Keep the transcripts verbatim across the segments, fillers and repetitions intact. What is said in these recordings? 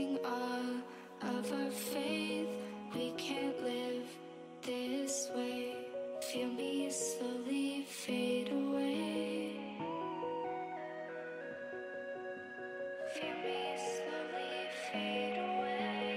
losing all of our faith. We can't live this way. Feel me slowly fade away. Feel me slowly fade away.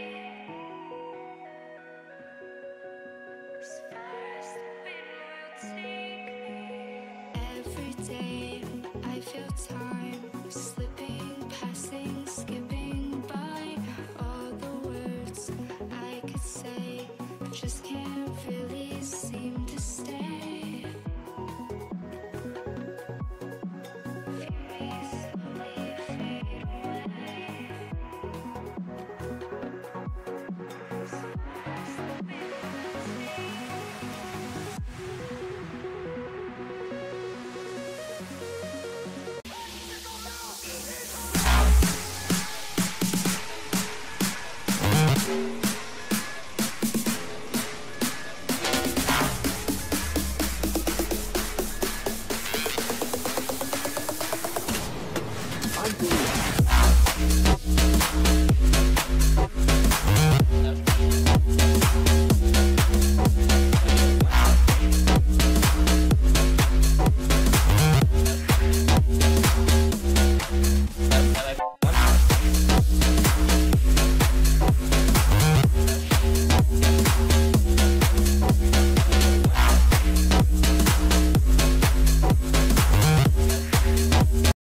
As far as the wind will take me. Every day I feel time slipping, passing, skipping by. All the words I could say just can't really seem to stay. Feel me slowly fade away. As far as the wind will take me. I'm doing it.